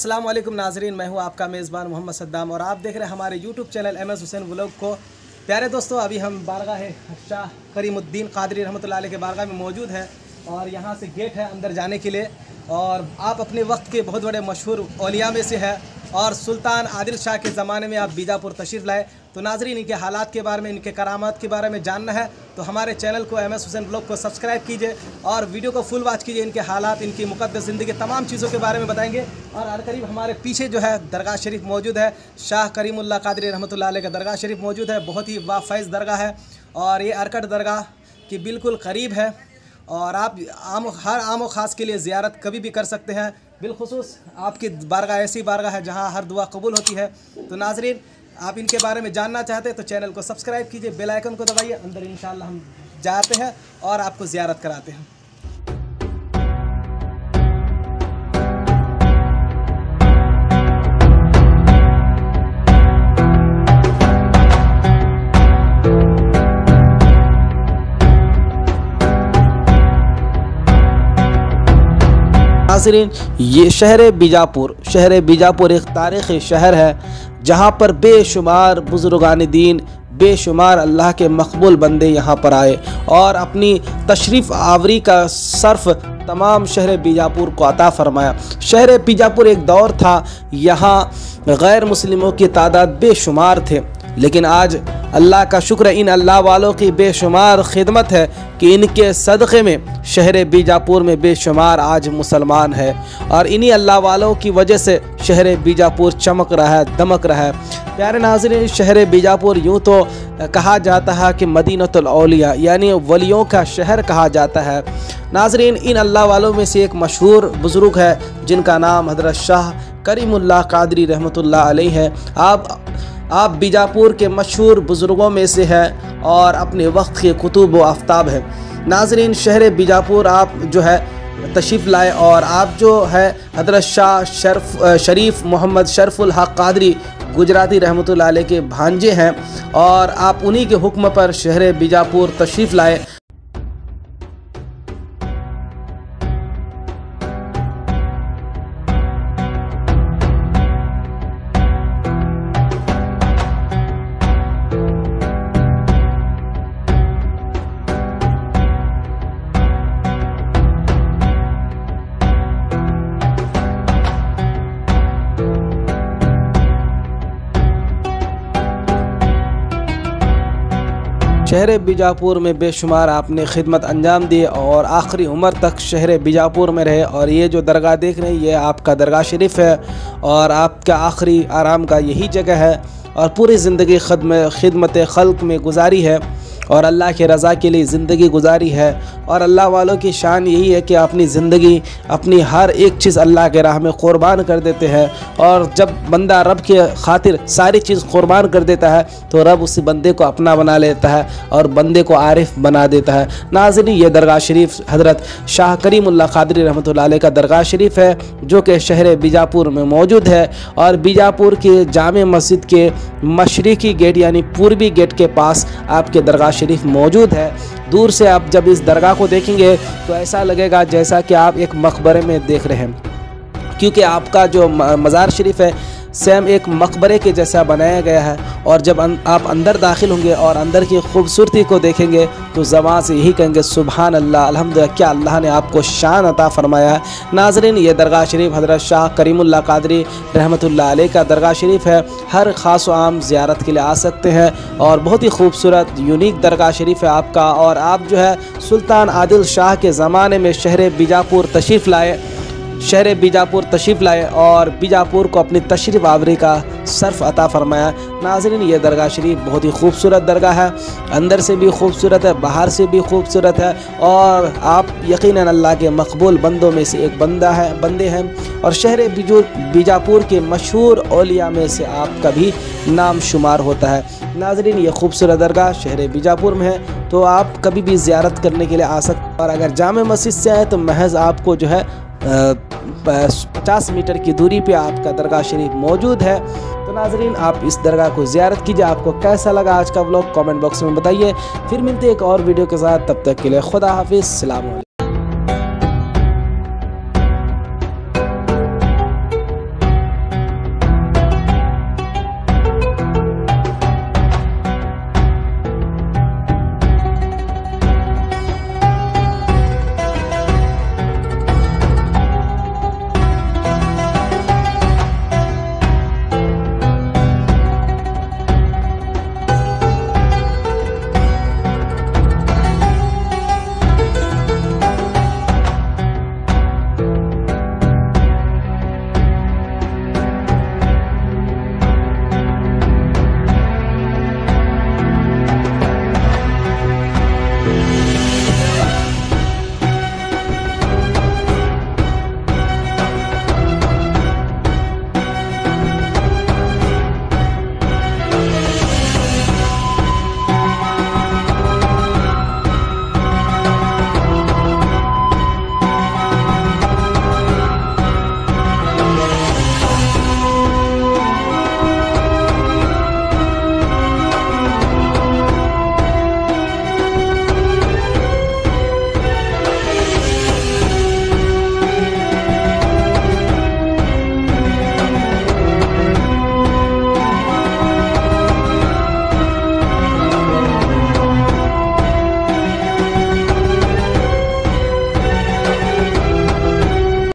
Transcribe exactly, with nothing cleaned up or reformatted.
अस्सलाम वालेकुम नाजरीन, मैं हूं आपका मेज़बान मोहम्मद सद्दाम और आप देख रहे हैं हमारे YouTube channel M S Hussain vlog को। प्यारे दोस्तों, अभी हम बारगाह शाह करीमुद्दीन कादरी रहमतुल्लाह अलैह के बारगाह में मौजूद हैं और यहाँ से गेट है अंदर जाने के लिए। और आप अपने वक्त के बहुत बड़े मशहूर औलिया में से है और सुल्तान आदिल शाह के ज़माने में आप बीजापुर तशरीफ़ लाए। तो नाजरीन, इनके हालात के बारे में, इनके करामात के बारे में जानना है तो हमारे चैनल को एम एस हुसैन व्लॉग को सब्सक्राइब कीजिए और वीडियो को फुल वॉच कीजिए। इनके हालात, इनकी मुक़द्दस ज़िंदगी, तमाम चीज़ों के बारे में बताएंगे। और हर करीब हमारे पीछे जो है दरगाह शरीफ मौजूद है, शाह करीमुल्लाह कादरी रहमतुल्लाह अलैह का दरगाह शरीफ मौजूद है। बहुत ही वाफैज़ दरगाह है और ये अरकट दरगाह की बिल्कुल करीब है और आप आम हर आम व ख़ास के लिए ज़ियारत कभी भी कर सकते हैं। बिलखुसूस आपकी बारगाह ऐसी बारगाह है जहां हर दुआ कबूल होती है। तो नाजरीन, आप इनके बारे में जानना चाहते हैं तो चैनल को सब्सक्राइब कीजिए, बेल आइकन को दबाइए। अंदर इंशाअल्लाह हम जाते हैं और आपको ज़ियारत कराते हैं। नाज़रीन, ये शहर बीजापुर शहर बीजापुर एक तारीख़ी शहर है जहाँ पर बेशुमार बुज़ुर्गान दीन, बेशुमार अल्लाह के मकबूल बंदे यहाँ पर आए और अपनी तशरीफ़ आवरी का सर्फ तमाम शहर बीजापुर को अता फ़रमाया। शहर बीजापुर एक दौर था, यहाँ गैर मुस्लिमों की तादाद बेशुमार थे, लेकिन आज अल्लाह का शुक्र, इन अल्लाह वालों की बेशुमार खिदमत है कि इनके सदक़े में शहर बीजापुर में बेशुमार आज मुसलमान है और इन्हीं अल्लाह वालों की वजह से शहर बीजापुर चमक रहा है, दमक रहा है। प्यारे नाज़रीन, शहर बीजापुर यूँ तो कहा जाता है कि मदीनतुल औलिया यानी वलियों का शहर कहा जाता है। नाज़रीन, इन अल्लाह वालों में से एक मशहूर बुज़ुर्ग है जिनका नाम हज़रत शाह करीमुल्लाह कादरी रहमतुल्लाह अलैह है। आप आप बीजापुर के मशहूर बुज़ुर्गों में से हैं और अपने वक्त के कुतुब व आफ्ताब हैं। नाज़रीन, शहर बीजापुर आप जो है तशरीफ़ लाए और आप जो है हज़रत शाह शर्फ शरीफ मोहम्मद शरफुल हक कादरी गुजराती रहमतुल्लाह अलैह के भांजे हैं और आप उन्हीं के हुक्म पर शहर बीजापुर तशरीफ़ लाए। शहर बीजापुर में बेशुमार आपने खिदमत अंजाम दी और आखिरी उम्र तक शहर बीजापुर में रहे। और ये जो दरगाह देख रहे हैं ये आपका दरगाह शरीफ है और आपका आखिरी आराम का यही जगह है और पूरी ज़िंदगी खिदमत खल्क में गुजारी है और अल्लाह के रज़ा के लिए ज़िंदगी गुजारी है। और अल्लाह वालों की शान यही है कि अपनी ज़िंदगी, अपनी हर एक चीज़ अल्लाह के राह में क़ुरबान कर देते हैं और जब बंदा रब के खातिर सारी चीज़ क़ुरबान कर देता है तो रब उस बंदे को अपना बना लेता है और बंदे को आरिफ बना देता है। नाज़रीन, ये दरगाह शरीफ हज़रत शाह करीमुल्लाह कादरी रहमतुल्लाह अलैह का दरगाह शरीफ है जो कि शहर बीजापुर में मौजूद है और बीजापुर के जामे मस्जिद के मशरिकी गेट यानी पूर्वी गेट के पास आपके दरगाह शरीफ मौजूद है। दूर से आप जब इस दरगाह को देखेंगे तो ऐसा लगेगा जैसा कि आप एक मकबरे में देख रहे हैं, क्योंकि आपका जो मज़ार शरीफ है सेम एक मकबरे के जैसा बनाया गया है। और जब अन, आप अंदर दाखिल होंगे और अंदर की खूबसूरती को देखेंगे तो ज़बान से यही कहेंगे सुबहान अल्लाह, अल्हम्दुलिल्लाह, क्या अल्लाह ने आपको शान अता फरमाया है। नाज़रीन, ये दरगाह शरीफ हज़रत शाह करीमुल्लाह कादरी रहमतुल्लाह अलैह का दरगाह शरीफ है। हर ख़ास व आम ज़ियारत के लिए आ सकते हैं और बहुत ही खूबसूरत यूनिक दरगाह शरीफ है आपका। और आप जो है सुल्तान आदिल शाह के ज़माने में शहर बीजापुर तशरीफ़ लाए शहर बीजापुर तशरीफ़ लाए और बीजापुर को अपनी तशरीफ़ आवरी का सर्फ अता फ़रमाया। नाज़रीन, ये दरगाह शरीफ बहुत ही खूबसूरत दरगाह है, अंदर से भी खूबसूरत है, बाहर से भी खूबसूरत है और आप यकीनन अल्लाह के मकबूल बंदों में से एक बंदा है बंदे हैं और शहर बीजापुर के मशहूर औलिया में से आपका भी नाम शुमार होता है। नाज़रीन, ये खूबसूरत दरगाह शहर बीजापुर में है तो आप कभी भी ज़ियारत करने के लिए आ सकते हैं। और अगर जामे मस्जिद से आए तो महज आपको जो है पचास मीटर की दूरी पे आपका दरगाह शरीफ मौजूद है। तो नाजरीन, आप इस दरगाह को ज़ियारत कीजिए। आपको कैसा लगा आज का व्लॉग कमेंट बॉक्स में बताइए। फिर मिलते हैं एक और वीडियो के साथ, तब तक के लिए खुदा हाफिज़, सलाम अलैकुम।